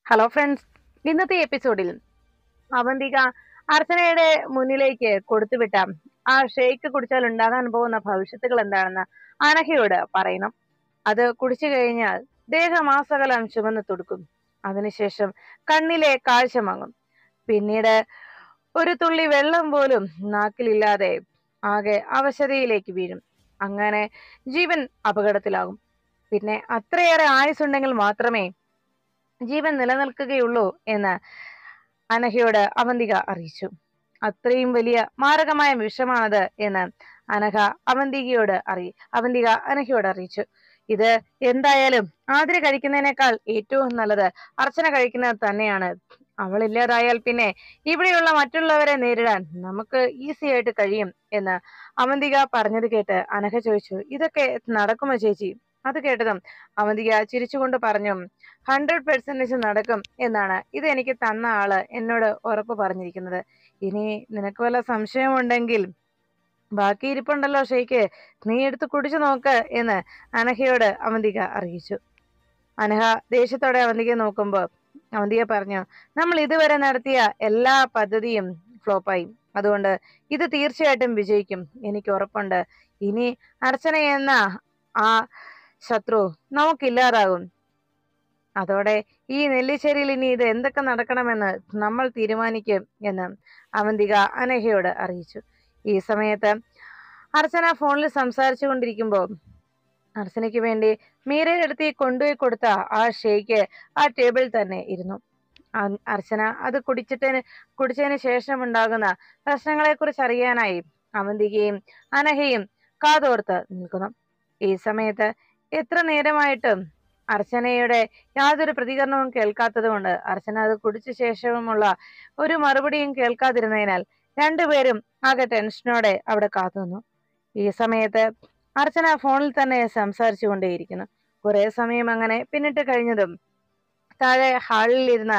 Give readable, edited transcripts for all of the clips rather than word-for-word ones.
Hello friends, ഇന്നത്തെ എപ്പിസോഡിൽ അവന്തിക അർച്ചനയുടെ മുന്നിലേക്ക് കൊടുത്തുവിട്ട ആ ഷേക്ക് കുടിച്ചാൽ ഉണ്ടാകാൻ പോകുന്ന ഭവിഷ്യത്തുകൾ എന്താണെന്ന് അനഘയോട് പറയണം. അത് കുടിച്ചു കഴിഞ്ഞാൽ ദേഹമാസകലം ചുമന്ന് തുടുക്കും. അതിനുശേഷം കണ്ണിലെ കാഴ്ച മങ്ങും. പിന്നീട് ഒരു തുള്ളി വെള്ളം പോലും നാക്കിലില്ലാതെ ആകെ അവശതയിലേക്ക് വീഴും. അങ്ങനെ ജീവൻ അപകടത്തിലാകും. പിന്നെ അത്രയേറെ ആയുസ്സുണ്ടെങ്കിൽ മാത്രമേ ജീവൻ നിലനിൽക്കുകയുള്ളൂ എന്ന് അനഘയോട് അവന്തിക അറിയിച്ചു. അത്രയും വലിയ മാരകമായ വിഷമാണത് എന്ന് അനഘ അവന്തിക അനഘയോട് അറിയിച്ചു. ഇത് എന്തായാലും ആതിര കഴിക്കുന്നതിനേക്കാൾ ഏറ്റവും നല്ലത് അർച്ചന കഴിക്കുന്നത് തന്നെയാണ്. അവൾ ഇല്ലാതായാൽ പിന്നെ ഇവിടെയുള്ള മറ്റുള്ളവരെ നേരിടാൻ നമുക്ക് ഈസി ആയിട്ട് കഴിയും എന്ന് അവന്തിക പറഞ്ഞത് കേട്ട് അനഘ ചോദിച്ചു, ഇതൊക്കെ നടക്കുമോ ചേച്ചി? അത് കേട്ടതും അവന്തിക ചിരിച്ചുകൊണ്ട് പറഞ്ഞു, 100% നടക്കും എന്നാണ് ഇത് എനിക്ക് തന്ന ആള് എന്നോട് ഉറപ്പ് പറഞ്ഞിരിക്കുന്നത്. ഇനി നിനക്ക് വല്ല സംശയമുണ്ടെങ്കിൽ ബാക്കി ഇരിപ്പുണ്ടല്ലോ ഷെയ്ക്ക്, നീ എടുത്ത് കുടിച്ചു നോക്ക് എന്ന് അനഘയോട് അവന്തിക അറിയിച്ചു. അനഘ ദേഷ്യത്തോടെ അവന്തികയെ നോക്കുമ്പോ അവന്തിക പറഞ്ഞു, നമ്മൾ ഇതുവരെ നടത്തിയ എല്ലാ പദ്ധതിയും ഫ്ലോപ്പായി. അതുകൊണ്ട് ഇത് തീർച്ചയായിട്ടും വിജയിക്കും, എനിക്ക് ഉറപ്പുണ്ട്. ഇനി അർച്ചന എന്ന ആ ശത്രു നമുക്കില്ലാതാകും. അതോടെ ഈ നെല്ലിശ്ശേരിയിൽ ഇനി ഇത് എന്തൊക്കെ നടക്കണമെന്ന് നമ്മൾ തീരുമാനിക്കും എന്ന് അവന്തിക അനഘയോട് അറിയിച്ചു. ഈ സമയത്ത് അർച്ചന ഫോണിൽ സംസാരിച്ചു കൊണ്ടിരിക്കുമ്പോൾ അർച്ചനയ്ക്ക് വേണ്ടി മീരയുടെ അടുത്ത് കൊണ്ടുപോയി കൊടുത്ത ആ ഷേക്ക് ആ ടേബിളിൽ തന്നെ ഇരുന്നു. അർച്ചന അത് കുടിച്ചതിന് ശേഷം ഉണ്ടാകുന്ന പ്രശ്നങ്ങളെ കുറിച്ച് അറിയാനായി അവന്തികയും അനഘയും കാതോർത്ത് നിൽക്കുന്നു. ഈ സമയത്ത് എത്ര നേരമായിട്ടും അർച്ചനയുടെ യാതൊരു പ്രതികരണവും കേൾക്കാത്തത് കൊണ്ട് അർച്ചന അത് കുടിച്ച ശേഷവുമുള്ള ഒരു മറുപടിയും കേൾക്കാതിരുന്നതിനാൽ രണ്ടുപേരും ആകെ ടെൻഷനോടെ അവിടെ കാത്തുനിന്നു. ഈ സമയത്ത് അർച്ചന ഫോണിൽ തന്നെ സംസാരിച്ചു കൊണ്ടേയിരിക്കുന്നു. കുറെ സമയം അങ്ങനെ പിന്നിട്ട് കഴിഞ്ഞതും താഴെ ഹാളിൽ ഇരുന്ന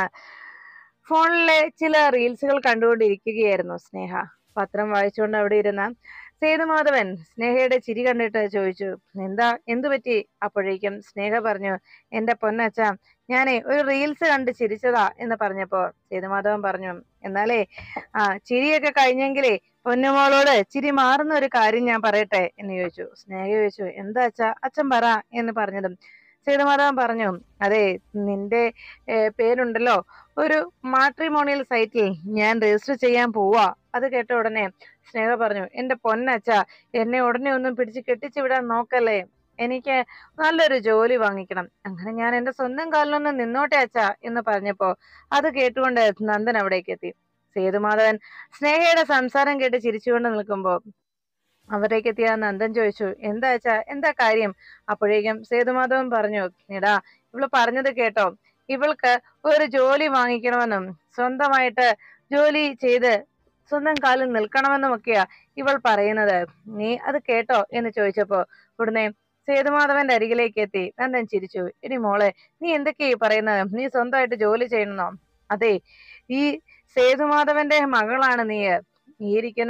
ഫോണിലെ ചില റീൽസുകൾ കണ്ടുകൊണ്ടിരിക്കുകയായിരുന്നു സ്നേഹ. പത്രം വായിച്ചുകൊണ്ട് അവിടെ ഇരുന്ന സേതുമാധവൻ സ്നേഹയുടെ ചിരി കണ്ടിട്ട് ചോദിച്ചു, എന്തു പറ്റി? അപ്പോഴേക്കും സ്നേഹ പറഞ്ഞു, എന്റെ പൊന്നച്ച, ഞാനേ ഒരു റീൽസ് കണ്ട് ചിരിച്ചതാ എന്ന് പറഞ്ഞപ്പോ സേതുമാധവൻ പറഞ്ഞു, എന്നാലേ ചിരിയൊക്കെ കഴിഞ്ഞെങ്കിലേ പൊന്നുമോളോട് ചിരി മാറുന്ന ഒരു കാര്യം ഞാൻ പറയട്ടെ എന്ന് ചോദിച്ചു. സ്നേഹ ചോദിച്ചു, എന്താ അച്ഛാ? അച്ഛൻ പറ എന്ന് പറഞ്ഞതും സേതുമാധവൻ പറഞ്ഞു, അതെ, നിന്റെ പേരുണ്ടല്ലോ ഒരു മാട്രിമോണിയൽ സൈറ്റിൽ ഞാൻ രജിസ്റ്റർ ചെയ്യാൻ പോവാ. അത് കേട്ട ഉടനെ സ്നേഹ പറഞ്ഞു, എന്റെ പൊന്നച്ച, എന്നെ ഉടനെ ഒന്നും പിടിച്ച് കെട്ടിച്ചു വിടാൻ നോക്കല്ലേ, എനിക്ക് നല്ലൊരു ജോലി വാങ്ങിക്കണം, അങ്ങനെ ഞാൻ എന്റെ സ്വന്തം കാലിലൊന്ന് നിന്നോട്ടെ അച്ഛ എന്ന് പറഞ്ഞപ്പോ അത് കേട്ടുകൊണ്ട് നന്ദൻ അവിടേക്ക് എത്തി. സേതുമാധവൻ സ്നേഹയുടെ സംസാരം കേട്ട് ചിരിച്ചുകൊണ്ട് നിൽക്കുമ്പോ അവരേക്ക് എത്തിയ നന്ദൻ ചോദിച്ചു, എന്താ അച്ഛാ, എന്താ കാര്യം? അപ്പോഴേക്കും സേതുമാധവൻ പറഞ്ഞു, എടാ, ഇവള് പറഞ്ഞത് കേട്ടോ, ഇവൾക്ക് ഒരു ജോലി വാങ്ങിക്കണമെന്നും സ്വന്തമായിട്ട് ജോലി ചെയ്ത് സ്വന്തം കാലിൽ നിൽക്കണമെന്നും ഒക്കെയാ ഇവൾ പറയുന്നത്, നീ അത് കേട്ടോ എന്ന് ചോദിച്ചപ്പോ ഉടനെ സേതുമാധവന്റെ അരികിലേക്ക് എത്തി നന്ദൻ ചിരിച്ചു, എടി മോളെ, നീ എന്തൊക്കെയാ പറയുന്നത്? നീ സ്വന്തമായിട്ട് ജോലി ചെയ്യണമെന്നോ? അതെ, ഈ സേതുമാധവന്റെ മകളാണ് നീ, ഈ ഇരിക്കുന്ന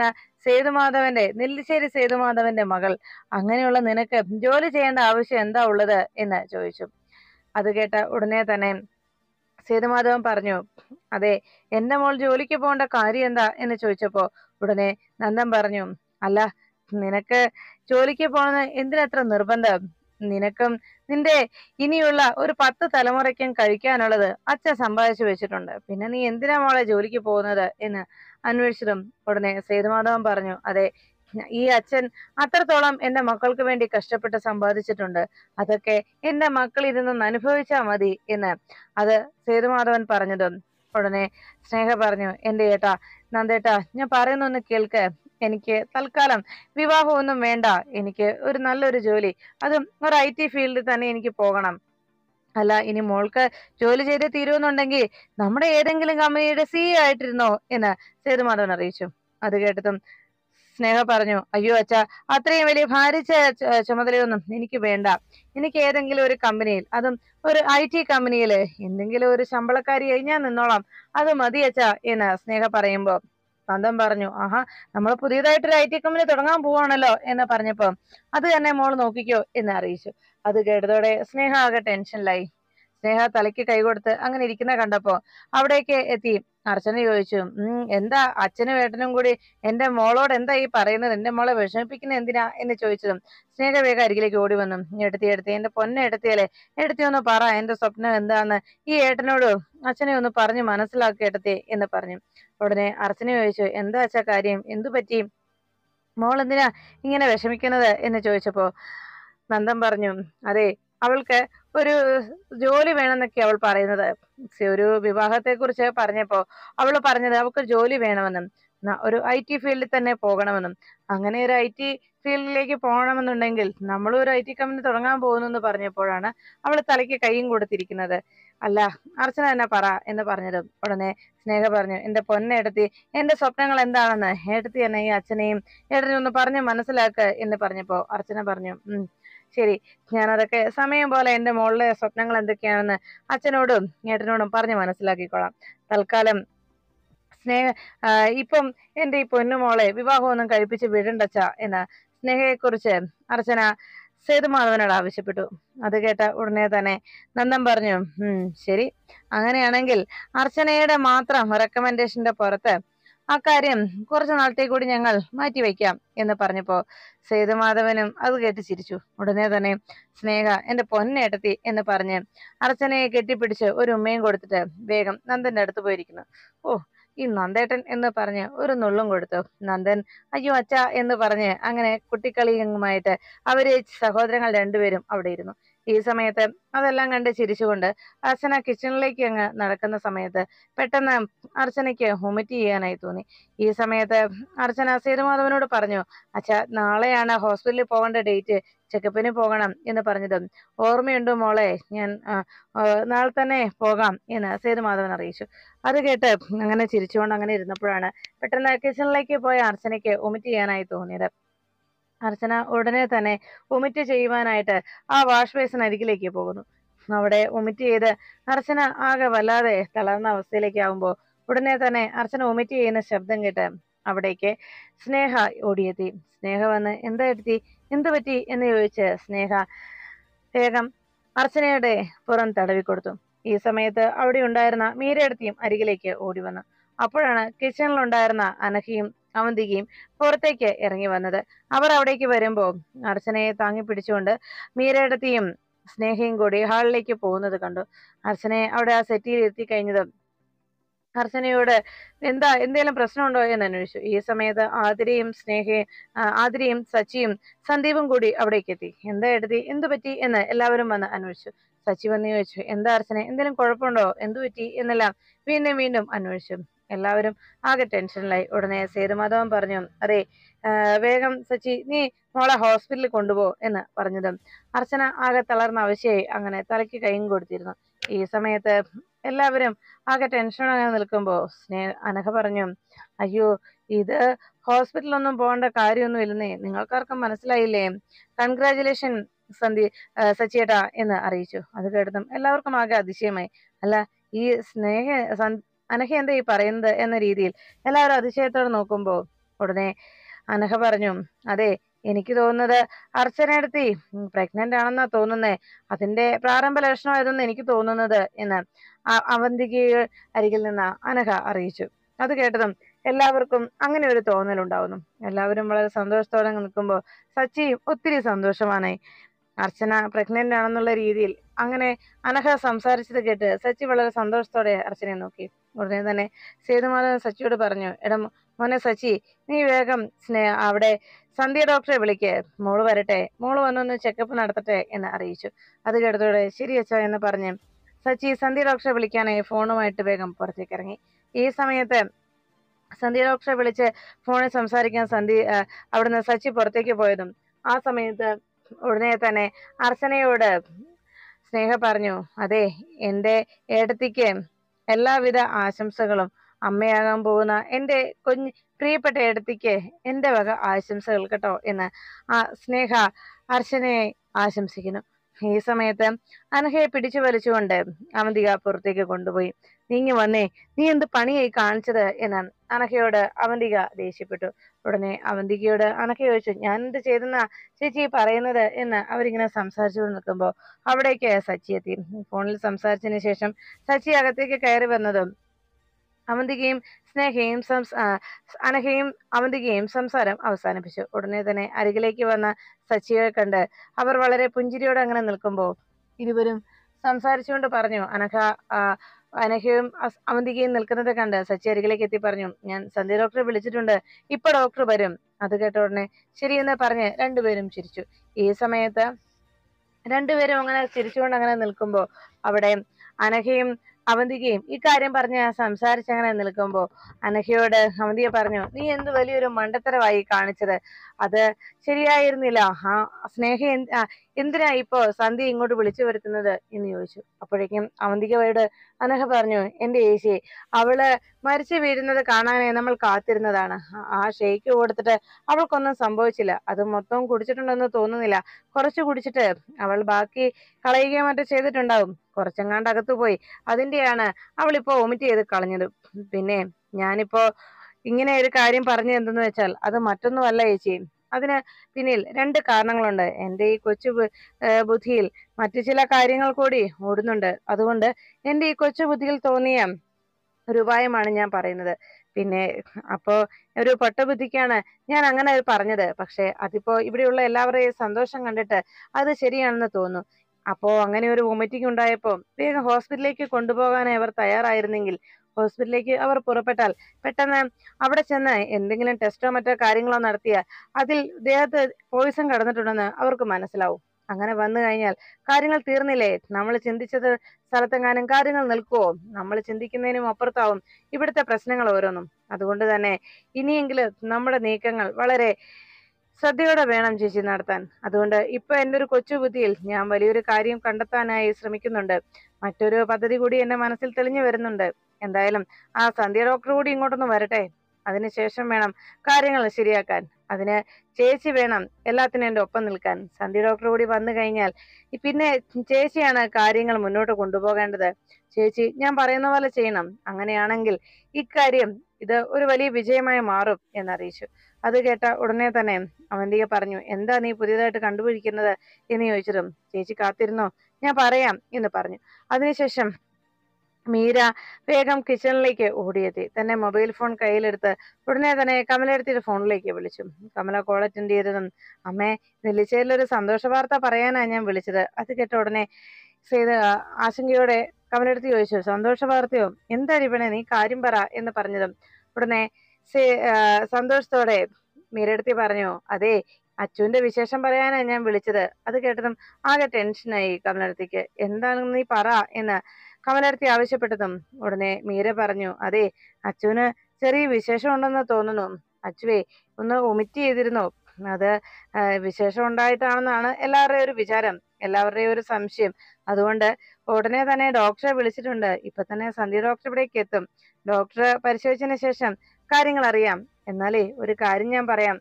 നെല്ലിശ്ശേരി സേതുമാധവന്റെ മകൾ. അങ്ങനെയുള്ള നിനക്ക് ജോലി ചെയ്യേണ്ട ആവശ്യം എന്താ ഉള്ളത് എന്ന് ചോദിച്ചു. അത് കേട്ട ഉടനെ തന്നെ സേതുമാധവൻ പറഞ്ഞു, അതെ, എന്റെ മോൾ ജോലിക്ക് പോകേണ്ട കാര്യം എന്താ എന്ന് ചോദിച്ചപ്പോ ഉടനെ നന്ദൻ പറഞ്ഞു, അല്ല, നിനക്ക് ജോലിക്ക് പോകുന്ന എന്തിനത്ര നിർബന്ധം? നിനക്കും നിന്റെ ഇനിയുള്ള ഒരു 10 തലമുറയ്ക്കും കഴിക്കാനുള്ളത് അച്ഛൻ സമ്പാദിച്ചു വെച്ചിട്ടുണ്ട്, പിന്നെ നീ എന്തിനാ മോളെ ജോലിക്ക് പോകുന്നത് എന്ന് അന്വേഷിച്ചതും ഉടനെ സേതുമാധവൻ പറഞ്ഞു, അതെ, ഈ അച്ഛൻ അത്രത്തോളം എന്റെ മക്കൾക്ക് വേണ്ടി കഷ്ടപ്പെട്ട് സമ്പാദിച്ചിട്ടുണ്ട്, അതൊക്കെ എന്റെ മക്കൾ ഇരുന്നൊന്ന് അനുഭവിച്ചാ മതി എന്ന് അത് സേതുമാധവൻ പറഞ്ഞതും ഉടനെ സ്നേഹ പറഞ്ഞു, എന്റെ ഏട്ടാ, നന്ദേട്ടാ, ഞാൻ പറയുന്നൊന്ന് കേൾക്ക്, എനിക്ക് തൽക്കാലം വിവാഹമൊന്നും വേണ്ട, എനിക്ക് ഒരു നല്ലൊരു ജോലി, അതും ഒരു IT ഫീൽഡിൽ തന്നെ എനിക്ക് പോകണം. അല്ല, ഇനി മോൾക്ക് ജോലി ചെയ്ത് തീരുമെന്നുണ്ടെങ്കിൽ നമ്മുടെ ഏതെങ്കിലും കമ്പനിയുടെ CEO ആയിട്ടിരുന്നോ എന്ന് സേതുമാധവൻ അറിയിച്ചു. അത് കേട്ടതും സ്നേഹ പറഞ്ഞു, അയ്യോ അച്ഛാ, അത്രയും വലിയ ഭാരിച്ച ചുമതലയൊന്നും എനിക്ക് വേണ്ട, എനിക്ക് ഏതെങ്കിലും ഒരു കമ്പനിയിൽ, അതും ഒരു IT കമ്പനിയിൽ എന്തെങ്കിലും ഒരു ശമ്പളക്കാരിയായി ഞാൻ നിന്നോളാം, അത് മതി അച്ഛാ എന്ന് സ്നേഹ പറയുമ്പോ നന്ദൻ പറഞ്ഞു, ആഹാ, നമ്മൾ പുതിയതായിട്ടൊരു IT കമ്പനി തുടങ്ങാൻ പോവാണല്ലോ എന്ന് പറഞ്ഞപ്പോ അത് തന്നെ മോൾ നോക്കിക്കോ എന്ന് അറിയിച്ചു. അത് കേട്ടതോടെ സ്നേഹ ആകെ ടെൻഷനിലായി. സ്നേഹ തലയ്ക്ക് കൈ കൊടുത്ത് അങ്ങനെ ഇരിക്കുന്ന കണ്ടപ്പോ അവിടേക്ക് എത്തി അർച്ചന ചോദിച്ചു, എന്താ അച്ഛനും ഏട്ടനും കൂടി എന്റെ മോളോട് എന്താ ഈ പറയുന്നത്? എന്റെ മോളെ വിഷമിപ്പിക്കുന്ന എന്തിനാ എന്ന് ചോദിച്ചതും സ്നേഹ വേഗം അരികിലേക്ക് ഓടി വന്നു. എടുത്തി എന്റെ പൊന്നെ എടുത്തിയല്ലേ, എടുത്തി ഒന്ന് പറ എന്റെ സ്വപ്നം എന്താന്ന് ഈ ഏട്ടനോട് അച്ഛനെ ഒന്ന് പറഞ്ഞു മനസ്സിലാക്കി എടുത്തി എന്ന് പറഞ്ഞു. ഉടനെ അർച്ചന ചോദിച്ചു, എന്താ അച്ഛാ കാര്യം, എന്തു പറ്റി, മോൾ എന്തിനാ ഇങ്ങനെ വിഷമിക്കുന്നത് എന്ന് ചോദിച്ചപ്പോ നന്ദൻ പറഞ്ഞു, അതെ അവൾക്ക് ഒരു ജോലി വേണമെന്നൊക്കെ അവൾ പറയുന്നത്. ഒരു വിവാഹത്തെ കുറിച്ച് പറഞ്ഞപ്പോ അവള് പറഞ്ഞത് അവൾക്ക് ജോലി വേണമെന്നും ഒരു IT ഫീൽഡിൽ തന്നെ പോകണമെന്നും. അങ്ങനെ ഒരു IT ഫീൽഡിലേക്ക് പോകണമെന്നുണ്ടെങ്കിൽ നമ്മളും ഒരു IT കമ്പനി തുടങ്ങാൻ പോകുന്നു എന്ന് പറഞ്ഞപ്പോഴാണ് അവൾ തലയ്ക്ക് കൈയും കൊടുത്തിരിക്കുന്നത്. അല്ല അർച്ചന തന്നെ പറ എന്ന് പറഞ്ഞതും ഉടനെ സ്നേഹ പറഞ്ഞു, എന്റെ പൊന്നെടുത്തി എന്റെ സ്വപ്നങ്ങൾ എന്താണെന്ന് എടുത്തി തന്നെ ഈ അച്ഛനെയും ഏട്ടനെയും ഒന്ന് പറഞ്ഞ് മനസ്സിലാക്ക് എന്ന് പറഞ്ഞപ്പോ അർച്ചന പറഞ്ഞു, ശരി, ഞാനതൊക്കെ സമയം പോലെ എന്റെ മോളുടെ സ്വപ്നങ്ങൾ എന്തൊക്കെയാണെന്ന് അച്ഛനോടും ഏട്ടനോടും പറഞ്ഞ് മനസ്സിലാക്കിക്കോളാം. തൽക്കാലം സ്നേഹ ഇപ്പം എന്റെ ഈ പൊന്നുമോളെ വിവാഹമൊന്നും കഴിപ്പിച്ച് വിടണ്ടച്ച എന്ന് സ്നേഹയെക്കുറിച്ച് അർച്ചന സേതുമാധവനോട് ആവശ്യപ്പെട്ടു. അത് കേട്ട ഉടനെ തന്നെ നന്ദൻ പറഞ്ഞു, ശരി, അങ്ങനെയാണെങ്കിൽ അർച്ചനയുടെ മാത്രം റെക്കമെൻഡേഷന്റെ പുറത്ത് അക്കാര്യം കുറച്ചു നാളത്തേക്ക് കൂടി ഞങ്ങൾ മാറ്റിവെക്കാം എന്ന് പറഞ്ഞപ്പോ സേതുമാധവനും അത് കേട്ട് ചിരിച്ചു. ഉടനെ തന്നെ സ്നേഹ എന്റെ പൊന്നേട്ടത്തി എന്ന് പറഞ്ഞ് അർച്ചനയെ കെട്ടിപ്പിടിച്ച് ഒരു ഉമ്മയും കൊടുത്തിട്ട് വേഗം നന്ദന്റെ അടുത്ത് പോയിരിക്കുന്നു. ഓ, ഈ നന്ദേട്ടൻ എന്ന് പറഞ്ഞ് ഒരു നുള്ളും കൊടുത്തു. നന്ദൻ അയ്യോ അച്ഛ എന്ന് പറഞ്ഞ് അങ്ങനെ കുട്ടിക്കളിയുമായിട്ട് അവര് സഹോദരങ്ങൾ രണ്ടുപേരും അവിടെ ഇരുന്നു. ഈ സമയത്ത് അതെല്ലാം കണ്ട് ചിരിച്ചുകൊണ്ട് അർച്ചന കിച്ചണിലേക്ക് അങ്ങ് നടക്കുന്ന സമയത്ത് പെട്ടെന്ന് അർച്ചനയ്ക്ക് വൊമിറ്റ് ചെയ്യാനായി തോന്നി. ഈ സമയത്ത് അർച്ചന സേതുമാധവനോട് പറഞ്ഞു, അച്ഛാ നാളെയാണ് ഹോസ്പിറ്റലിൽ പോകേണ്ട ഡേറ്റ്, ചെക്കപ്പിന് പോകണം എന്ന് പറഞ്ഞതും ഓർമ്മയുണ്ടോ മോളെ, ഞാൻ നാളെ തന്നെ പോകാം എന്ന് സേതുമാധവൻ അറിയിച്ചു. അത് കേട്ട് അങ്ങനെ ചിരിച്ചുകൊണ്ട് അങ്ങനെ ഇരുന്നപ്പോഴാണ് പെട്ടെന്ന് കിച്ചണിലേക്ക് പോയ അർച്ചനയ്ക്ക് വൊമിറ്റ് ചെയ്യാനായി തോന്നിയത്. അർച്ചന ഉടനെ തന്നെ വൊമിറ്റ് ചെയ്യുവാനായിട്ട് ആ വാഷ് ബേസിന് അരികിലേക്ക് പോകുന്നു. അവിടെ വൊമിറ്റ് ചെയ്ത് അർച്ചന ആകെ വല്ലാതെ തളർന്ന അവസ്ഥയിലേക്ക് ആകുമ്പോൾ ഉടനെ തന്നെ അർച്ചന വൊമിറ്റ് ചെയ്യുന്ന ശബ്ദം കേട്ട് അവിടേക്ക് സ്നേഹ ഓടിയെത്തി. സ്നേഹ വന്ന് എന്താ എടുത്തി, എന്തു പറ്റി എന്ന് ചോദിച്ച് സ്നേഹ വേഗം അർച്ചനയുടെ പുറം തടവിക്കൊടുത്തു. ഈ സമയത്ത് അവിടെ ഉണ്ടായിരുന്ന മീരയെടുത്തിയും അരികിലേക്ക് ഓടി വന്നു. അപ്പോഴാണ് കിച്ചണിലുണ്ടായിരുന്ന അനഘയും അവന്തികയും പുറത്തേക്ക് ഇറങ്ങി വന്നത്. അവർ അവിടേക്ക് വരുമ്പോ അർച്ചനയെ താങ്ങി പിടിച്ചുകൊണ്ട് മീരയെടുത്തിയും സ്നേഹയും കൂടി ഹാളിലേക്ക് പോകുന്നത് കണ്ടു. അർച്ചനയെ അവിടെ ആ സെറ്റിയിൽ എത്തി കഴിഞ്ഞതും അർച്ചനയോട് എന്തേലും പ്രശ്നമുണ്ടോ എന്ന് അന്വേഷിച്ചു. ഈ സമയത്ത് ആതിരയും സച്ചിയും സന്ദീപും കൂടി അവിടേക്ക് എത്തി. എന്താ എടുത്തി, എന്തു പറ്റി എന്ന് എല്ലാവരും വന്ന് അന്വേഷിച്ചു. സച്ചി വന്ന് ചോദിച്ചു, എന്താ അർച്ചന, എന്തെങ്കിലും കുഴപ്പമുണ്ടോ, എന്തു പറ്റി എന്നെല്ലാം വീണ്ടും അന്വേഷിച്ചു. എല്ലാവരും ആകെ ടെൻഷനിലായി. ഉടനെ സേതുമാധവൻ പറഞ്ഞു, അതെ വേഗം സച്ചി നീ മോളെ ഹോസ്പിറ്റലിൽ കൊണ്ടുപോ എന്ന് പറഞ്ഞതും അർച്ചന ആകെ തളർന്ന അവശയായി അങ്ങനെ തലയ്ക്ക് കൈയും കൊടുത്തിരുന്നു. ഈ സമയത്ത് എല്ലാവരും ആകെ ടെൻഷനായി നിൽക്കുമ്പോ അനഘ പറഞ്ഞു, അയ്യോ ഇത് ഹോസ്പിറ്റലൊന്നും പോകേണ്ട കാര്യമൊന്നും ഇല്ലെന്നേ, നിങ്ങൾക്കാർക്കും മനസ്സിലായില്ലേ, കൺഗ്രാജുലേഷൻ സച്ചിയേട്ടാ എന്ന് അറിയിച്ചു. അത് കേട്ടതും എല്ലാവർക്കും ആകെ അതിശയമായി. അല്ല ഈ അനഘ എന്താ ഈ പറയുന്നത് എന്ന രീതിയിൽ എല്ലാവരും അതിശയത്തോടെ നോക്കുമ്പോ ഉടനെ അനഘ പറഞ്ഞു, അതെ എനിക്ക് തോന്നുന്നത് അർച്ചനയെടുത്തി പ്രഗ്നന്റ് ആണെന്നാ തോന്നുന്നേ, അതിന്റെ പ്രാരംഭ ലക്ഷണമായതെന്ന് എനിക്ക് തോന്നുന്നത് എന്ന് അവന്തികയുടെ അരികിൽ നിന്ന് അനഘ അറിയിച്ചു. അത് കേട്ടതും എല്ലാവർക്കും അങ്ങനെ ഒരു തോന്നലുണ്ടാവുന്നു. എല്ലാവരും വളരെ സന്തോഷത്തോടെ നിൽക്കുമ്പോൾ സച്ചിയും ഒത്തിരി സന്തോഷമാണ്. അർച്ചന പ്രഗ്നന്റ് ആണെന്നുള്ള രീതിയിൽ അങ്ങനെ അനഘ സംസാരിച്ചത് കേട്ട് സച്ചി വളരെ സന്തോഷത്തോടെ അർച്ചനയെ നോക്കി. ഉടനെ തന്നെ സേതുമാധവൻ സച്ചിയോട് പറഞ്ഞു, എടാ മോനെ സച്ചി, നീ വേഗം അവിടെ സന്ധ്യ ഡോക്ടറെ വിളിക്ക്, മോള് വരട്ടെ, മോള് വന്നൊന്ന് ചെക്കപ്പ് നടത്തട്ടെ എന്ന് അറിയിച്ചു. അത് കേട്ടതോടെ ശരി അച്ഛാ എന്ന് പറഞ്ഞ് സച്ചി സന്ധ്യ ഡോക്ടറെ വിളിക്കാനായി ഫോണുമായിട്ട് വേഗം പുറത്തേക്ക് ഇറങ്ങി. ഈ സമയത്ത് സന്ധ്യ ഡോക്ടറെ വിളിച്ച് ഫോണിൽ സംസാരിക്കാൻ അവിടുന്ന് സച്ചി പുറത്തേക്ക് പോയതും ആ സമയത്ത് ഉടനെ തന്നെ അർച്ചനയോട് സ്നേഹ പറഞ്ഞു, അതെ എന്റെ ഏട്ടത്തിക്ക് എല്ലാവിധ ആശംസകളും, അമ്മയാകാൻ പോകുന്ന എന്റെ പ്രിയപ്പെട്ട ഏട്ടത്തിക്ക് എന്റെ വക ആശംസകൾ കേട്ടോ എന്ന് സ്നേഹ അർച്ചനയെ ആശംസിക്കുന്നു. ഈ സമയത്ത് അനഘയെ പിടിച്ചു വലിച്ചുകൊണ്ട് അവന്തിക പുറത്തേക്ക് കൊണ്ടുപോയി. നീങ്ങി വന്നേ, നീ എന്ത് പണിയായി കാണിച്ചത് എന്ന് അനഘയോട് അവന്തിക ദേഷ്യപ്പെട്ടു. ഉടനെ അവന്തികയോട് അനഘ ചോദിച്ചു, ഞാൻ എന്ത് ചെയ്തെന്നാ ചേച്ചി പറയുന്നത് എന്ന് അവരിങ്ങനെ സംസാരിച്ചു നിൽക്കുമ്പോൾ അവിടേക്ക് സച്ചി എത്തി. ഫോണിൽ സംസാരിച്ചതിന് ശേഷം സച്ചി അകത്തേക്ക് കയറി വന്നതും അവന്തികയും സ്നേഹയും അനഘയും അവന്തികയും സംസാരം അവസാനിപ്പിച്ചു. ഉടനെ തന്നെ അരികിലേക്ക് വന്ന സച്ചിയെ കണ്ട് അവർ വളരെ പുഞ്ചിരിയോടെ അങ്ങനെ നിൽക്കുമ്പോൾ ഇരുവരും സംസാരിച്ചുകൊണ്ട് പറഞ്ഞു. അനഘയും അവന്തികയും നിൽക്കുന്നത് കണ്ട് സച്ചി അരികിലേക്ക് എത്തി പറഞ്ഞു, ഞാൻ സന്ധ്യ ഡോക്ടറെ വിളിച്ചിട്ടുണ്ട്, ഇപ്പൊ ഡോക്ടർ വരും. അത് കേട്ട ഉടനെ ശരിയെന്ന് പറഞ്ഞ് രണ്ടുപേരും ചിരിച്ചു. ഈ സമയത്ത് രണ്ടുപേരും അങ്ങനെ ചിരിച്ചുകൊണ്ട് അങ്ങനെ നിൽക്കുമ്പോൾ അവിടെ അനഘയും അവന്തികയും ഈ കാര്യം പറഞ്ഞ് സംസാരിച്ചങ്ങനെ നിൽക്കുമ്പോൾ അനഘയോട് അവന്തിക പറഞ്ഞു, നീ എന്ത് വലിയൊരു മണ്ടത്തരമായി കാണിച്ചത്, അത് ശരിയായിരുന്നില്ല. സ്നേഹ എന്തിനാ ഇപ്പോ സന്ധ്യ ഇങ്ങോട്ട് വിളിച്ചു വരുത്തുന്നത് എന്ന് ചോദിച്ചു. അപ്പോഴേക്കും അവന്തികയോട് അനഘ പറഞ്ഞു, എന്റെ ഏശി, അവള് മരിച്ചു വീഴുന്നത് കാണാനായി നമ്മൾ കാത്തിരുന്നതാണ്. ആ ഷെയ്ക്ക് കൊടുത്തിട്ട് അവൾക്കൊന്നും സംഭവിച്ചില്ല. അത് മൊത്തം കുടിച്ചിട്ടുണ്ടെന്ന് തോന്നുന്നില്ല. കുറച്ച് കുടിച്ചിട്ട് അവൾ ബാക്കി കളയുകയോ മറ്റോ ചെയ്തിട്ടുണ്ടാവും. കുറച്ചെങ്ങാണ്ട് അകത്തു പോയി, അതിന്റെയാണ് അവളിപ്പോ വൊമിറ്റ് ചെയ്ത് കളഞ്ഞത്. പിന്നെ ഞാനിപ്പോ ഇങ്ങനെ ഒരു കാര്യം പറഞ്ഞു എന്തെന്ന് വെച്ചാൽ അത് മറ്റൊന്നുമല്ല ചേച്ചി, അതിന് പിന്നിൽ രണ്ട് കാരണങ്ങളുണ്ട്. എന്റെ ഈ കൊച്ചു ബുദ്ധിയിൽ മറ്റു ചില കാര്യങ്ങൾ കൂടി ഓടുന്നുണ്ട്. അതുകൊണ്ട് എന്റെ ഈ കൊച്ചു ബുദ്ധിയിൽ തോന്നിയ ഒരു ഉപായമാണ് ഞാൻ പറയുന്നത്. പിന്നെ അപ്പോ ഒരു പൊട്ടബുദ്ധിക്കാണ് ഞാൻ അങ്ങനെ പറഞ്ഞത്. പക്ഷെ അതിപ്പോ ഇവിടെയുള്ള എല്ലാവരുടെയും സന്തോഷം കണ്ടിട്ട് അത് ശരിയാണെന്ന് തോന്നുന്നു. അപ്പോ അങ്ങനെ ഒരു വൊമിറ്റിംഗ് ഉണ്ടായപ്പോ വേഗം ഹോസ്പിറ്റലിലേക്ക് കൊണ്ടുപോകാൻ അവർ തയ്യാറായിരുന്നെങ്കിൽ ഹോസ്പിറ്റലിലേക്ക് അവർ പുറപ്പെട്ടാൽ പെട്ടെന്ന് അവിടെ ചെന്ന് എന്തെങ്കിലും ടെസ്റ്റോ മറ്റോ കാര്യങ്ങളോ നടത്തിയാൽ അതിൽ ദേഹത്ത് പോയിസൺ കടന്നിട്ടുണ്ടെന്ന് അവർക്ക് മനസ്സിലാവും. അങ്ങനെ വന്നു കഴിഞ്ഞാൽ കാര്യങ്ങൾ തീർന്നില്ലേ? നമ്മൾ ചിന്തിച്ചത് സ്ഥലത്തെങ്ങാനും കാര്യങ്ങൾ നിൽക്കുവോ? നമ്മൾ ചിന്തിക്കുന്നതിനും അപ്പുറത്താവും ഇവിടുത്തെ പ്രശ്നങ്ങൾ ഓരോന്നും. അതുകൊണ്ട് തന്നെ ഇനിയെങ്കിലും നമ്മുടെ നീക്കങ്ങൾ വളരെ ശ്രദ്ധയോടെ വേണം ചേച്ചി നടത്താൻ. അതുകൊണ്ട് ഇപ്പൊ എന്റെ ഒരു കൊച്ചു ബുദ്ധിയിൽ ഞാൻ വലിയൊരു കാര്യം കണ്ടെത്താനായി ശ്രമിക്കുന്നുണ്ട്. മറ്റൊരു പദ്ധതി കൂടി എന്റെ മനസ്സിൽ തെളിഞ്ഞു വരുന്നുണ്ട്. എന്തായാലും ആ സന്ധ്യ ഡോക്ടർ കൂടി ഇങ്ങോട്ടൊന്ന് വരട്ടെ, അതിനുശേഷം വേണം കാര്യങ്ങൾ ശരിയാക്കാൻ. അതിന് ചേച്ചി വേണം എല്ലാത്തിനും എന്റെ ഒപ്പം നിൽക്കാൻ. സന്ധ്യ ഡോക്ടർ കൂടി വന്നു കഴിഞ്ഞാൽ പിന്നെ ചേച്ചിയാണ് കാര്യങ്ങൾ മുന്നോട്ട് കൊണ്ടുപോകേണ്ടത്. ചേച്ചി ഞാൻ പറയുന്ന പോലെ ചെയ്യണം. അങ്ങനെയാണെങ്കിൽ ഇക്കാര്യം ഇത് ഒരു വലിയ വിജയമായി മാറും എന്നറിയിച്ചു. അത് കേട്ട ഉടനെ തന്നെ അവന്തിക പറഞ്ഞു, എന്താ നീ പുതിയതായിട്ട് കണ്ടുപിടിക്കുന്നത് എന്ന് ചോദിച്ചതും ചേച്ചി കാത്തിരുന്നോ, ഞാൻ പറയാം എന്ന് പറഞ്ഞു. അതിനുശേഷം മീര വേഗം കിച്ചണിലേക്ക് ഓടിയെത്തി. തന്നെ മൊബൈൽ ഫോൺ കയ്യിലെടുത്ത് ഉടനെ തന്നെ കമലയെടുത്തിട്ട് ഫോണിലേക്ക് വിളിച്ചു. കമല കോൾ അറ്റൻഡ് ചെയ്തതും, അമ്മേ, നെല്ലിച്ചേരിലൊരു സന്തോഷ വാർത്ത പറയാനാ ഞാൻ വിളിച്ചത്. അത് കേട്ട ഉടനെ ആശങ്കയോടെ കമലെടുത്ത് ചോദിച്ചു, സന്തോഷ വാർത്തയോ? എന്താ ഇവനെ, നീ കാര്യം പറ എന്ന് പറഞ്ഞതും ഉടനെ സന്തോഷത്തോടെ മീരടുത്തി പറഞ്ഞു, അതെ, അച്ചുവിന്റെ വിശേഷം പറയാനാ ഞാൻ വിളിച്ചത്. അത് കേട്ടതും ആകെ ടെൻഷനായി കമലടുത്തേക്ക്. എന്താണെന്ന് നീ പറ എന്ന് കമലടുത്തി ആവശ്യപ്പെട്ടതും ഉടനെ മീര പറഞ്ഞു, അതെ, അച്ചുവിന് ചെറിയ വിശേഷം ഉണ്ടെന്ന് തോന്നുന്നു. അച്ചുവേ ഒന്ന് വൊമിറ്റ് ചെയ്തിരുന്നു. അത് വിശേഷം ഉണ്ടായിട്ടാണെന്നാണ് എല്ലാവരുടെയും ഒരു വിചാരം, എല്ലാവരുടെയും ഒരു സംശയം. അതുകൊണ്ട് ഉടനെ തന്നെ ഡോക്ടറെ വിളിച്ചിട്ടുണ്ട്. ഇപ്പൊ തന്നെ സന്ധ്യ ഡോക്ടർ ഇവിടേക്ക് എത്തും. ഡോക്ടർ പരിശോധിച്ചതിന് ശേഷം കാര്യങ്ങൾ അറിയാം. എന്നാലേ ഒരു കാര്യം ഞാൻ പറയാം,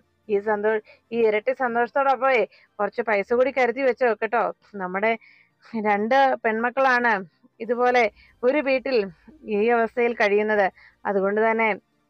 ഈ ഇരട്ടി സന്തോഷത്തോടൊപ്പമേ കുറച്ച് പൈസ കൂടി കരുതി വെച്ചോ കേട്ടോ. നമ്മുടെ രണ്ട് പെൺമക്കളാണ് ഇതുപോലെ ഒരു വീട്ടിൽ ഈ അവസ്ഥയിൽ കഴിയുന്നത്. അതുകൊണ്ട് തന്നെ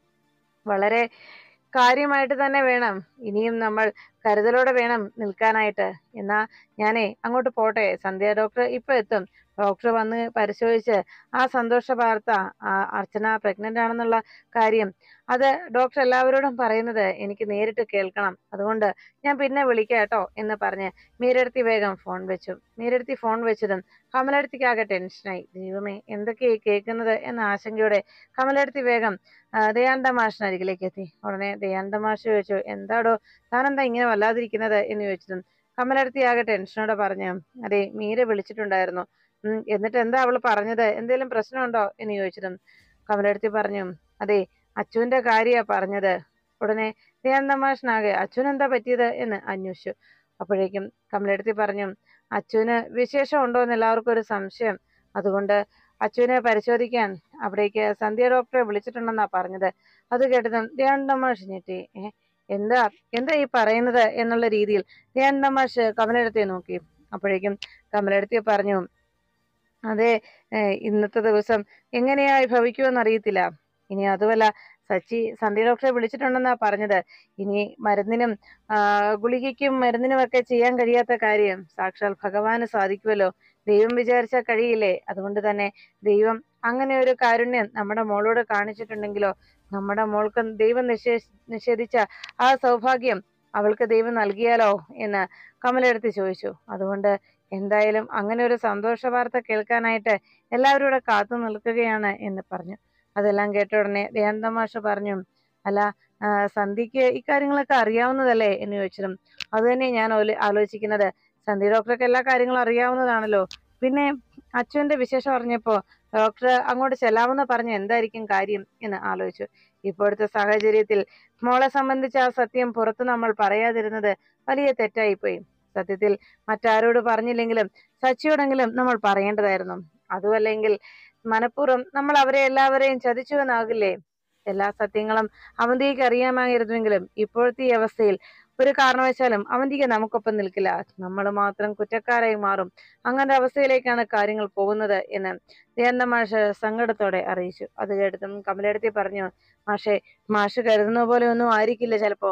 വളരെ കാര്യമായിട്ട് തന്നെ വേണം ഇനിയും നമ്മൾ കരുതലോടെ വേണം നിൽക്കാനായിട്ട്. എന്നാ ഞാനേ അങ്ങോട്ട് പോട്ടെ, സന്ധ്യ ഡോക്ടർ ഇപ്പൊ എത്തും. ഡോക്ടർ വന്ന് പരിശോധിച്ച് ആ സന്തോഷ വാർത്ത, അർച്ചന പ്രഗ്നന്റ് ആണെന്നുള്ള കാര്യം, അത് ഡോക്ടർ എല്ലാവരോടും പറയുന്നത് എനിക്ക് നേരിട്ട് കേൾക്കണം. അതുകൊണ്ട് ഞാൻ പിന്നെ വിളിക്കാം കേട്ടോ എന്ന് പറഞ്ഞ് മീരടുത്തി വേഗം ഫോൺ വെച്ചു. മീരടുത്തി ഫോൺ വെച്ചതും കമലടുത്തിക്ക് ആകെ ടെൻഷനായി. ദൈവമേ, എന്തൊക്കെയായി കേൾക്കുന്നത് എന്ന ആശങ്കയോടെ കമലടുത്തി വേഗം ദയാനന്ദ മാഷിന് അരികിലേക്ക് എത്തി. ഉടനെ ദയാനന്ദ മാഷ് ചോദിച്ചു, എന്താടോ താനെന്താ ഇങ്ങനെ വല്ലാതിരിക്കുന്നത് എന്ന് ചോദിച്ചതും കമലടുത്തി ആകെ ടെൻഷനോടെ പറഞ്ഞു, അതെ, മീര വിളിച്ചിട്ടുണ്ടായിരുന്നു. എന്നിട്ട് എന്താ അവള് പറഞ്ഞത്, എന്തേലും പ്രശ്നമുണ്ടോ എന്ന് ചോദിച്ചതും കമലടുത്തി പറഞ്ഞു, അതെ, അച്ചുവിന്റെ കാര്യ പറഞ്ഞത്. ഉടനെ ദയാനന്ദ മാഷിനാകെ അച്ചുവിന് എന്താ പറ്റിയത് എന്ന് അന്വേഷിച്ചു. അപ്പോഴേക്കും കമലടുത്തി പറഞ്ഞു, അച്ചുവിന് വിശേഷം ഉണ്ടോ എന്ന് എല്ലാവർക്കും ഒരു സംശയം. അതുകൊണ്ട് അച്ചുവിനെ പരിശോധിക്കാൻ അവിടേക്ക് സന്ധ്യ ഡോക്ടറെ വിളിച്ചിട്ടുണ്ടെന്നാ പറഞ്ഞത്. അത് കേട്ടതും ദയാനന്ദ മാഷ് ഞെട്ടി. എന്താ എന്താ ഈ പറയുന്നത് എന്നുള്ള രീതിയിൽ ദയാനന്ദ മാഷ് കമലടുത്തെ നോക്കി. അപ്പോഴേക്കും കമലെടുത്തി പറഞ്ഞു, അതെ, ഇന്നത്തെ ദിവസം എങ്ങനെയായി ഭവിക്കുമെന്ന് അറിയത്തില്ല. ഇനി അതുമല്ല, സന്ധ്യ ഡോക്ടറെ വിളിച്ചിട്ടുണ്ടെന്നാ പറഞ്ഞത്. ഇനി മരുന്നിനും ഗുളികയ്ക്കും മരുന്നിനും ഒക്കെ ചെയ്യാൻ കഴിയാത്ത കാര്യം സാക്ഷാൽ ഭഗവാന് സാധിക്കുമല്ലോ. ദൈവം വിചാരിച്ചാൽ കഴിയില്ലേ? അതുകൊണ്ട് തന്നെ ദൈവം അങ്ങനെ ഒരു കാരുണ്യം നമ്മുടെ മോളോട് കാണിച്ചിട്ടുണ്ടെങ്കിലോ, നമ്മുടെ മോൾക്ക് ദൈവം നിഷേധിച്ച ആ സൗഭാഗ്യം അവൾക്ക് ദൈവം നൽകിയാലോ എന്ന് കമലെടുത്ത് ചോദിച്ചു. അതുകൊണ്ട് എന്തായാലും അങ്ങനെ ഒരു സന്തോഷ വാർത്ത കേൾക്കാനായിട്ട് എല്ലാവരും കൂടെ കാത്തു നിൽക്കുകയാണ് എന്ന് പറഞ്ഞു. അതെല്ലാം കേട്ട ഉടനെ ദയാനന്ദ മാഷ് പറഞ്ഞു, അല്ല, സന്ധ്യക്ക് ഇക്കാര്യങ്ങളൊക്കെ അറിയാവുന്നതല്ലേ എന്ന് ചോദിച്ചതും, അത് തന്നെ ഞാൻ ആലോചിക്കുന്നത്. സന്ധ്യ ഡോക്ടർക്ക് എല്ലാ കാര്യങ്ങളും അറിയാവുന്നതാണല്ലോ. പിന്നെ അച്ഛന്റെ വിശേഷം അറിഞ്ഞപ്പോ ഡോക്ടർ അങ്ങോട്ട് ചെല്ലാമെന്ന് പറഞ്ഞ എന്തായിരിക്കും കാര്യം എന്ന് ആലോചിച്ചു. ഇപ്പോഴത്തെ സാഹചര്യത്തിൽ മോളെ സംബന്ധിച്ച ആ സത്യം പുറത്ത് നമ്മൾ പറയാതിരുന്നത് വലിയ തെറ്റായിപ്പോയി. സത്യത്തിൽ മറ്റാരോട് പറഞ്ഞില്ലെങ്കിലും സച്ചിയോടെങ്കിലും നമ്മൾ പറയേണ്ടതായിരുന്നു. അതുമല്ലെങ്കിൽ മനഃപൂർവ്വം നമ്മൾ അവരെ എല്ലാവരെയും ചതിച്ചുവെന്നാകില്ലേ? എല്ലാ സത്യങ്ങളും അവന്തിക്ക് അറിയാമായിരുന്നുവെങ്കിലും ഇപ്പോഴത്തെ ഈ അവസ്ഥയിൽ ഒരു കാരണവശാലും അവന്തിക നമുക്കൊപ്പം നിൽക്കില്ല. നമ്മൾ മാത്രം കുറ്റക്കാരായി മാറും. അങ്ങനത്തെ അവസ്ഥയിലേക്കാണ് കാര്യങ്ങൾ പോകുന്നത് എന്ന് ദയാനന്ദ മാഷ് സങ്കടത്തോടെ അറിയിച്ചു. അത് കേട്ടതും കമലെടുത്തി പറഞ്ഞു, മാഷ് കരുതുന്ന പോലെ ഒന്നും ആയിരിക്കില്ല ചിലപ്പോ.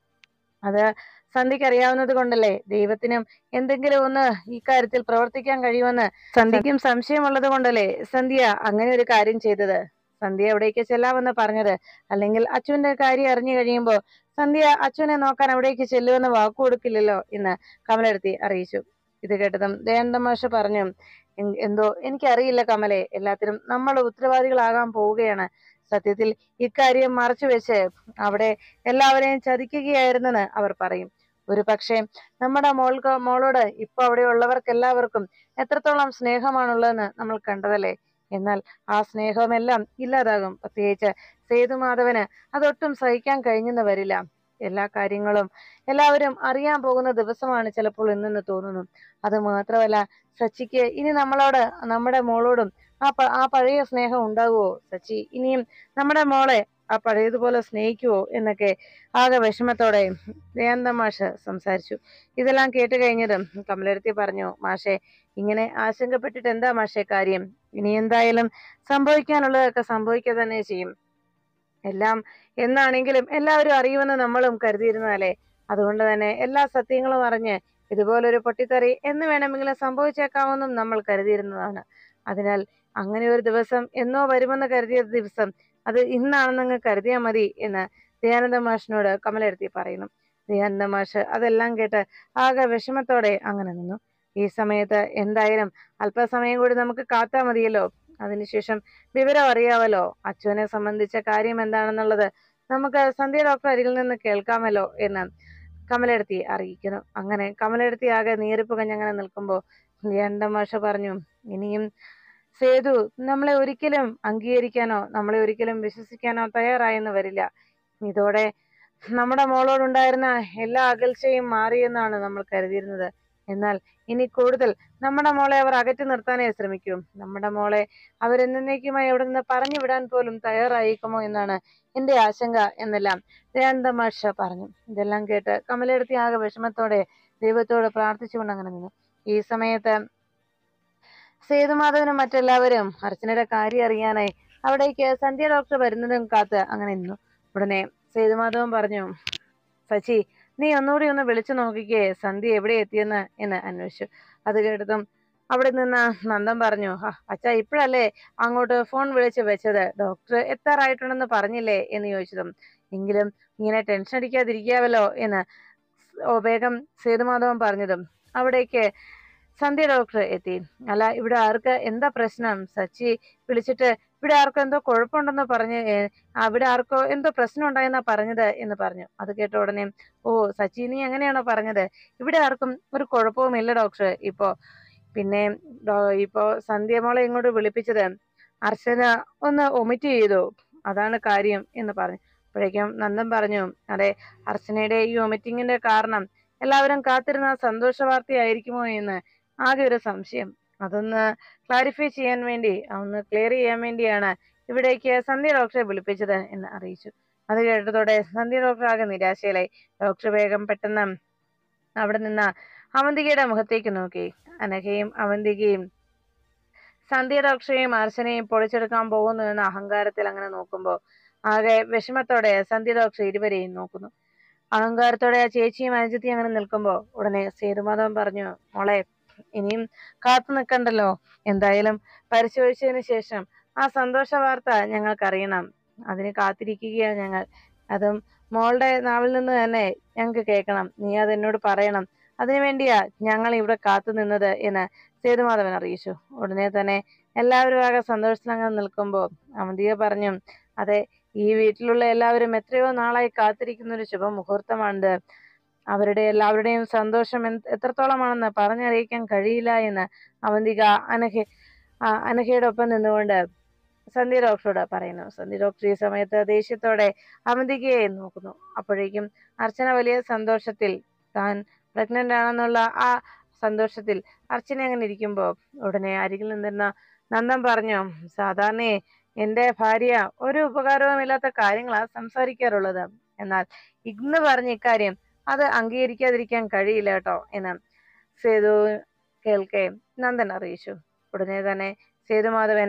അത് സന്ധ്യക്ക് അറിയാവുന്നത് കൊണ്ടല്ലേ ദൈവത്തിനും എന്തെങ്കിലും ഒന്ന് ഈ കാര്യത്തിൽ പ്രവർത്തിക്കാൻ കഴിയുമെന്ന് സന്ധ്യക്കും സംശയമുള്ളത് കൊണ്ടല്ലേ സന്ധ്യ അങ്ങനെ ഒരു കാര്യം ചെയ്തത്. സന്ധ്യ എവിടേക്ക് ചെല്ലാമെന്ന് പറഞ്ഞത്. അല്ലെങ്കിൽ അച്ഛന്റെ കാര്യം അറിഞ്ഞു കഴിയുമ്പോ സന്ധ്യ അച്ഛനെ നോക്കാൻ എവിടേക്ക് ചെല്ലുമെന്ന് വാക്കു കൊടുക്കില്ലല്ലോ എന്ന് കമലെടുത്തി അറിയിച്ചു. ഇത് കേട്ടതും ദയാനന്ദ മാഷ് പറഞ്ഞു, എന്തോ എനിക്കറിയില്ല കമലെ, എല്ലാത്തിനും നമ്മൾ ഉത്തരവാദികളാകാൻ പോവുകയാണ്. സത്യത്തിൽ ഇക്കാര്യം മറച്ചു വെച്ച് അവിടെ എല്ലാവരെയും ചതിക്കുകയായിരുന്നെന്ന് അവർ പറയും. ഒരു പക്ഷേ നമ്മുടെ മോളോട് ഇപ്പൊ അവിടെ ഉള്ളവർക്ക് എല്ലാവർക്കും എത്രത്തോളം സ്നേഹമാണുള്ളതെന്ന് നമ്മൾ കണ്ടതല്ലേ. എന്നാൽ ആ സ്നേഹമെല്ലാം ഇല്ലാതാകും. പ്രത്യേകിച്ച് സേതുമാധവന് അതൊട്ടും സഹിക്കാൻ കഴിഞ്ഞെന്ന് വരില്ല. എല്ലാ കാര്യങ്ങളും എല്ലാവരും അറിയാൻ പോകുന്ന ദിവസമാണ് ചിലപ്പോൾ ഇന്നെന്ന് തോന്നുന്നു. അത് മാത്രമല്ല, സച്ചിക്ക് ഇനി നമ്മളോട്, നമ്മുടെ മോളോടും ആ പഴയ സ്നേഹം ഉണ്ടാകുവോ? സച്ചി ഇനിയും നമ്മുടെ മോളെ ആ പഴയതുപോലെ സ്നേഹിക്കുവോ എന്നൊക്കെ ആകെ വിഷമത്തോടെ ദയാനന്ദ മാഷ് സംസാരിച്ചു. ഇതെല്ലാം കേട്ട് കഴിഞ്ഞതും കമലെടുത്തി പറഞ്ഞു, മാഷെ, ഇങ്ങനെ ആശങ്കപ്പെട്ടിട്ട് എന്താ മാഷെ കാര്യം? ഇനി എന്തായാലും സംഭവിക്കാനുള്ളതൊക്കെ സംഭവിക്കുക തന്നെ ചെയ്യും. എല്ലാം എന്നാണെങ്കിലും എല്ലാവരും അറിയുമെന്ന് നമ്മളും കരുതിയിരുന്നതല്ലേ. അതുകൊണ്ട് തന്നെ എല്ലാ സത്യങ്ങളും അറിഞ്ഞ് ഇതുപോലൊരു പൊട്ടിത്തെറി എന്ന് വേണമെങ്കിലും സംഭവിച്ചേക്കാമെന്നും നമ്മൾ കരുതിയിരുന്നതാണ്. അതിനാൽ അങ്ങനെ ഒരു ദിവസം എന്നോ വരുമെന്ന് കരുതിയ ദിവസം അത് ഇന്നാണെന്നങ്ങ് കരുതിയാൽ മതി എന്ന് ദയാനന്ദ മാഷിനോട് കമലെടുത്തി പറയുന്നു. ദയാനന്ദ മാഷ് അതെല്ലാം കേട്ട് ആകെ വിഷമത്തോടെ അങ്ങനെ നിന്നു. ഈ സമയത്ത് എന്തായാലും അല്പസമയം കൂടി നമുക്ക് കാത്താ മതിയല്ലോ. അതിനുശേഷം വിവരം അറിയാമല്ലോ. അച്ഛനെ സംബന്ധിച്ച കാര്യം എന്താണെന്നുള്ളത് നമുക്ക് സന്ധ്യ ഡോക്ടർ അരികിൽ നിന്ന് കേൾക്കാമല്ലോ എന്ന് കമലെടുത്തി അറിയിക്കുന്നു. അങ്ങനെ കമലെടുത്തി ആകെ നീറിപ്പ് കഞ്ഞങ്ങനെ നിൽക്കുമ്പോൾ ദയാനന്ദ മാഷ് പറഞ്ഞു, ഇനിയും സേതു നമ്മളെ ഒരിക്കലും അംഗീകരിക്കാനോ നമ്മളെ ഒരിക്കലും വിശ്വസിക്കാനോ തയ്യാറായെന്ന് വരില്ല. ഇതോടെ നമ്മുടെ മോളോടുണ്ടായിരുന്ന എല്ലാ അകൽച്ചയും മാറിയെന്നാണ് നമ്മൾ കരുതിയിരുന്നത്. എന്നാൽ ഇനി കൂടുതൽ നമ്മുടെ മോളെ അവർ അകറ്റി നിർത്താനേ ശ്രമിക്കും. നമ്മുടെ മോളെ അവരെന്നേക്കുമായി അവിടെ നിന്ന് പറഞ്ഞു വിടാൻ പോലും തയ്യാറായിരിക്കുമോ എന്നാണ് എന്റെ ആശങ്ക എന്നെല്ലാം ദയാനന്ദ മാഷ് പറഞ്ഞു. ഇതെല്ലാം കേട്ട് കമലെടുത്തി ആകെ വിഷമത്തോടെ ദൈവത്തോട് പ്രാർത്ഥിച്ചുകൊണ്ട് അങ്ങനെ നിന്നു. ഈ സമയത്ത് സേതുമാധവനും മറ്റെല്ലാവരും അർച്ചനയുടെ കാര്യം അറിയാനായി അവിടേക്ക് സന്ധ്യ ഡോക്ടർ വരുന്നതും കാത്ത് അങ്ങനെ നിന്നു. ഉടനെ സേതുമാധവൻ പറഞ്ഞു, സച്ചി, നീ ഒന്നുകൂടി ഒന്ന് വിളിച്ചു നോക്കിക്കേ സന്ധ്യ എവിടെ എത്തിയെന്ന് എന്ന് അന്വേഷിച്ചു. അത് കേട്ടതും അവിടെ നിന്ന് നന്ദൻ പറഞ്ഞു, അച്ഛാ, ഇപ്പോഴല്ലേ അങ്ങോട്ട് ഫോൺ വിളിച്ച് വെച്ചത്? ഡോക്ടർ എത്താറായിട്ടുണ്ടെന്ന് പറഞ്ഞില്ലേ എന്ന് ചോദിച്ചതും, എങ്കിലും ഇങ്ങനെ ടെൻഷൻ അടിക്കാതിരിക്കാവല്ലോ എന്ന് വേഗം സേതുമാധവൻ പറഞ്ഞതും അവിടേക്ക് സന്ധ്യ ഡോക്ടർ എത്തി. അല്ല, ഇവിടെ ആർക്ക് എന്താ പ്രശ്നം? സച്ചി വിളിച്ചിട്ട് ഇവിടെ ആർക്കോ എന്തോ കുഴപ്പമുണ്ടെന്ന് പറഞ്ഞ്, അവിടെ ആർക്കോ എന്തോ പ്രശ്നം ഉണ്ടായെന്നാ പറഞ്ഞത് എന്ന് പറഞ്ഞു. അത് കേട്ട ഉടനെ, ഓ സച്ചി, നീ എങ്ങനെയാണോ പറഞ്ഞത്? ഇവിടെ ആർക്കും ഒരു കുഴപ്പവും ഇല്ല ഡോക്ടർ. പിന്നെ ഇപ്പോ സന്ധ്യ മോളെ ഇങ്ങോട്ട് വിളിപ്പിച്ചത് അർച്ചന ഒന്ന് ഒമിറ്റ് ചെയ്തു, അതാണ് കാര്യം എന്ന് പറഞ്ഞു. അപ്പോഴേക്കും നന്ദൻ പറഞ്ഞു, അതെ, അർച്ചനയുടെ ഈ ഒമിറ്റിങ്ങിന്റെ കാരണം എല്ലാവരും കാത്തിരുന്ന സന്തോഷ വാർത്തയായിരിക്കുമോ എന്ന് ആകെ ഒരു സംശയം. അതൊന്ന് ക്ലാരിഫൈ ചെയ്യാൻ വേണ്ടി, ഒന്ന് ക്ലിയർ ചെയ്യാൻ വേണ്ടിയാണ് ഇവിടേക്ക് സന്ധ്യ ഡോക്ടറെ വിളിപ്പിച്ചത് എന്ന് അറിയിച്ചു. അത് കേട്ടതോടെ സന്ധ്യ ഡോക്ടർ ആകെ നിരാശയിലായി. ഡോക്ടർ വേഗം പെട്ടെന്ന് അവിടെ നിന്ന് അവന്തികയുടെ മുഖത്തേക്ക് നോക്കി. അനഘയും അവന്തികയും സന്ധ്യ ഡോക്ടറെയും അർച്ചനയും പൊളിച്ചെടുക്കാൻ പോകുന്നു എന്ന അഹങ്കാരത്തിൽ അങ്ങനെ നോക്കുമ്പോ ആകെ വിഷമത്തോടെ സന്ധ്യ ഡോക്ടർ ഇരുവരെയും നോക്കുന്നു. അഹങ്കാരത്തോടെ ആ ചേച്ചിയും അനുജത്തിയും അങ്ങനെ നിൽക്കുമ്പോ ഉടനെ സേതുമാധവൻ പറഞ്ഞു, മോളെ ഇനിയും കാത്തു നിൽക്കണ്ടല്ലോ, എന്തായാലും പരിശോധിച്ചതിന് ശേഷം ആ സന്തോഷ വാർത്ത ഞങ്ങൾക്കറിയണം. അതിന് കാത്തിരിക്കുകയാണ് ഞങ്ങൾ. അതും മോളുടെ നാവിൽ നിന്ന് തന്നെ ഞങ്ങൾക്ക് കേൾക്കണം. നീ അതെന്നോട് പറയണം. അതിനു വേണ്ടിയാ ഞങ്ങൾ ഇവിടെ കാത്തു നിന്നത് എന്ന് സേതുമാധവൻ അറിയിച്ചു. ഉടനെ തന്നെ എല്ലാവരും ആകെ സന്തോഷത്തിലങ്ങനെ നിൽക്കുമ്പോ അവന്തിക പറഞ്ഞു, അതെ, ഈ വീട്ടിലുള്ള എല്ലാവരും എത്രയോ നാളായി കാത്തിരിക്കുന്ന ഒരു ശുഭമുഹൂർത്തമാണിത്. അവരുടെ എല്ലാവരുടെയും സന്തോഷം എത്രത്തോളമാണെന്ന് പറഞ്ഞറിയിക്കാൻ കഴിയില്ല എന്ന് അവന്തിക അനഘയുടെ ഒപ്പം നിന്നുകൊണ്ട് സന്ധ്യ ഡോക്ടറോട് പറയുന്നു. സന്ധ്യ ഡോക്ടർ ഈ സമയത്ത് ദേഷ്യത്തോടെ അവന്തികയെ നോക്കുന്നു. അപ്പോഴേക്കും അർച്ചന വലിയ സന്തോഷത്തിൽ, താൻ പ്രഗ്നന്റ് ആണെന്നുള്ള ആ സന്തോഷത്തിൽ അർച്ചന അങ്ങനെ ഇരിക്കുമ്പോ ഉടനെ അരികിൽ നിന്നിരുന്ന നന്ദൻ പറഞ്ഞു, സാധാരണ എന്റെ ഭാര്യ ഒരു ഉപകാരവുമില്ലാത്ത കാര്യങ്ങളാ സംസാരിക്കാറുള്ളത്. എന്നാൽ ഇന്ന് പറഞ്ഞ ഇക്കാര്യം അത് അംഗീകരിക്കാതിരിക്കാൻ കഴിയില്ല കേട്ടോ എന്ന് സേതു കേൾക്കെ നന്ദൻ അറിയിച്ചു. ഉടനെ തന്നെ സേതുമാധവൻ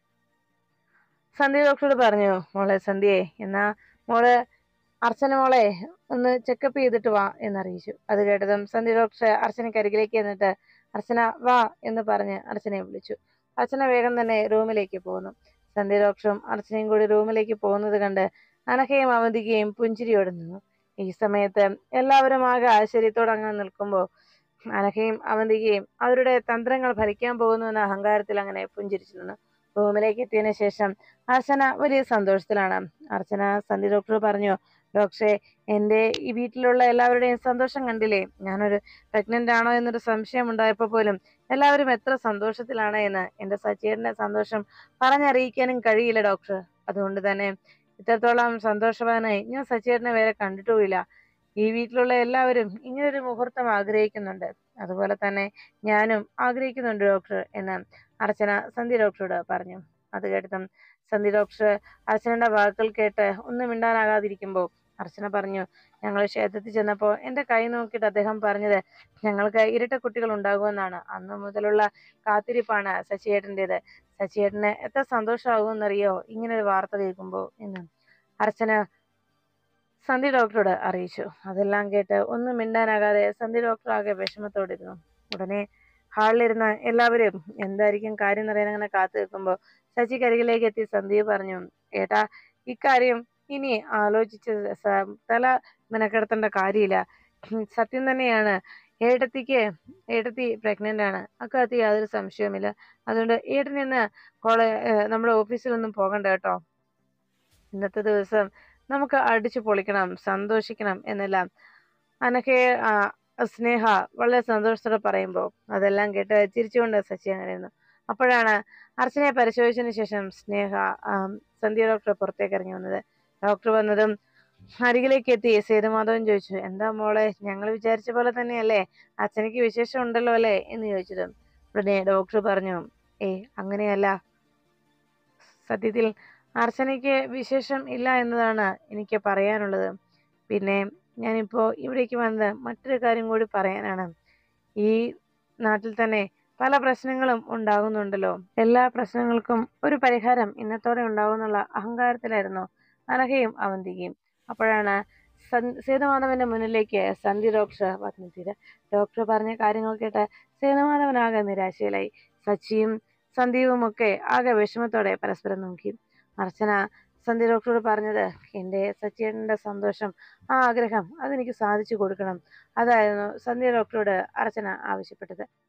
സന്ധ്യ ഡോക്ടറോട് പറഞ്ഞു, മോളെ സന്ധ്യയെ, എന്നാ മോള് അർച്ചന മോളെ ഒന്ന് ചെക്കപ്പ് ചെയ്തിട്ട് വാ എന്നറിയിച്ചു. അത് കേട്ടതും സന്ധ്യ ഡോക്ടർ അർച്ചനയ്ക്ക് അരികിലേക്ക് എന്നിട്ട് അർച്ചന വാ എന്ന് പറഞ്ഞ് അർച്ചനയെ വിളിച്ചു. അർച്ചന വേഗം തന്നെ റൂമിലേക്ക് പോകുന്നു. സന്ധ്യ ഡോക്ടറും അർച്ചനയും കൂടി റൂമിലേക്ക് പോകുന്നത് കണ്ട് അനഘയും അവന്തികയും പുഞ്ചിരിയോടെ നിന്നു. ഈ സമയത്ത് എല്ലാവരും ആകെ ആശ്ചര്യത്തോടെ അങ്ങനെ നിൽക്കുമ്പോൾ അനഘയും അവന്തികയും അവരുടെ തന്ത്രങ്ങൾ ഫലിക്കാൻ പോകുന്നു എന്ന അഹങ്കാരത്തിൽ അങ്ങനെ പുഞ്ചിരിച്ചു നിന്നു. റൂമിലേക്ക് എത്തിയതിനു ശേഷം അർച്ചന വലിയ സന്തോഷത്തിലാണ്. അർച്ചന സന്ധ്യ ഡോക്ടർ പറഞ്ഞു, ഡോക്ടറെ, എന്റെ ഈ വീട്ടിലുള്ള എല്ലാവരുടെയും സന്തോഷം കണ്ടില്ലേ? ഞാനൊരു പ്രഗ്നന്റ് ആണോ എന്നൊരു സംശയം ഉണ്ടായപ്പോ പോലും എല്ലാവരും എത്ര സന്തോഷത്തിലാണ് എന്ന് എന്റെ സച്ചിയുടെ സന്തോഷം പറഞ്ഞറിയിക്കാനും കഴിയില്ല ഡോക്ടർ. അതുകൊണ്ട് തന്നെ ഇത്രത്തോളം സന്തോഷവാനായി ഞാൻ സച്ചിയേട്ടനെ വേറെ കണ്ടിട്ടുമില്ല. ഈ വീട്ടിലുള്ള എല്ലാവരും ഇങ്ങനൊരു മുഹൂർത്തം ആഗ്രഹിക്കുന്നുണ്ട്. അതുപോലെ തന്നെ ഞാനും ആഗ്രഹിക്കുന്നുണ്ട് ഡോക്ടർ എന്ന് അർച്ചന സന്ധ്യ ഡോക്ടറോട് പറഞ്ഞു. അത് കേട്ടതും സന്ധ്യ ഡോക്ടർ അർച്ചനയുടെ വാക്കുകൾ കേട്ട് ഒന്നും മിണ്ടാനാകാതിരിക്കുമ്പോൾ അർച്ചന പറഞ്ഞു, ഞങ്ങൾ ക്ഷേത്രത്തിൽ ചെന്നപ്പോ എന്റെ കൈ നോക്കിയിട്ട് അദ്ദേഹം പറഞ്ഞത് ഞങ്ങൾക്ക് ഇരട്ട കുട്ടികൾ ഉണ്ടാകുമെന്നാണ്. അന്നു മുതലുള്ള കാത്തിരിപ്പാണ് സച്ചിയേട്ടൻ്റെത്. സച്ചിയേട്ടന് എത്ര സന്തോഷമാകുമെന്നറിയോ ഇങ്ങനെ ഒരു വാർത്ത കേൾക്കുമ്പോ എന്ന് അർച്ചന സന്ധ്യ ഡോക്ടറോട് അറിയിച്ചു. അതെല്ലാം കേട്ട് ഒന്നും മിണ്ടാനാകാതെ സന്ധ്യ ഡോക്ടർ ആകെ വിഷമത്തോടിരുന്നു. ഉടനെ ഹാളിലിരുന്ന എല്ലാവരും എന്തായിരിക്കും കാര്യം എന്നറിയാൻ അങ്ങനെ കാത്തു നിൽക്കുമ്പോൾ ശശിക്കരികിലേക്ക് എത്തി സന്ധ്യ പറഞ്ഞു, ഏട്ടാ, ഇക്കാര്യം ഇനി ആലോചിച്ച് തല മെനക്കെടുത്തേണ്ട കാര്യമില്ല. സത്യം തന്നെയാണ്. ഏട്ടത്തി പ്രഗ്നന്റ് ആണ്. അക്കാര്യത്തിൽ യാതൊരു സംശയവുമില്ല. അതുകൊണ്ട് ഏട്ടൻ ഇന്ന് നമ്മുടെ ഓഫീസിലൊന്നും പോകണ്ട കേട്ടോ. ഇന്നത്തെ ദിവസം നമുക്ക് അടിച്ചു പൊളിക്കണം, സന്തോഷിക്കണം എന്നെല്ലാം അനഘയെ സ്നേഹ വളരെ സന്തോഷത്തോടെ പറയുമ്പോൾ അതെല്ലാം കേട്ട് ചിരിച്ചുകൊണ്ട് സച്ചി അങ്ങനെയായിരുന്നു. അപ്പോഴാണ് അർച്ചനയെ പരിശോധിച്ചതിന് ശേഷം സ്നേഹ സന്ധ്യ ഡോക്ടറെ പുറത്തേക്ക് ഇറങ്ങി വന്നത്. ഡോക്ടർ വന്നതും അരികിലേക്ക് എത്തി സേതുമാധവൻ ചോദിച്ചു, എന്താ മോളെ, ഞങ്ങൾ വിചാരിച്ച പോലെ തന്നെയല്ലേ? അച്ഛനക്ക് വിശേഷം ഉണ്ടല്ലോ അല്ലേ എന്ന് ചോദിച്ചതും ഉടനെ ഡോക്ടർ പറഞ്ഞു, അങ്ങനെയല്ല, സത്യത്തിൽ അർച്ചനയ്ക്ക് വിശേഷം ഇല്ല എന്നതാണ് എനിക്ക് പറയാനുള്ളത്. പിന്നെ ഞാനിപ്പോ ഇവിടേക്ക് വന്നത് മറ്റൊരു കാര്യം കൂടി പറയാനാണ്. ഈ നാട്ടിൽ തന്നെ പല പ്രശ്നങ്ങളും ഉണ്ടാകുന്നുണ്ടല്ലോ. എല്ലാ പ്രശ്നങ്ങൾക്കും ഒരു പരിഹാരം ഇന്നത്തോടെ ഉണ്ടാകുന്നുള്ള അഹങ്കാരത്തിലായിരുന്നു അനഘയും അവന്തികയും. അപ്പോഴാണ് സേതുമാധവന്റെ മുന്നിലേക്ക് സന്ധ്യ ഡോക്ടർ വന്നെത്തിയത്. ഡോക്ടർ പറഞ്ഞ കാര്യങ്ങൾ കേട്ട് സേതുമാധവനാകെ നിരാശയിലായി. സച്ചിയും സന്ദീപും ഒക്കെ ആകെ വിഷമത്തോടെ പരസ്പരം നോക്കി. അർച്ചന സന്ധ്യ ഡോക്ടറോട് പറഞ്ഞത്, എന്റെ സച്ചിയേട്ടന്റെ സന്തോഷം, ആ ആഗ്രഹം അതെനിക്ക് സാധിച്ചു കൊടുക്കണം. അതായിരുന്നു സന്ധ്യ ഡോക്ടറോട് അർച്ചന ആവശ്യപ്പെട്ടത്.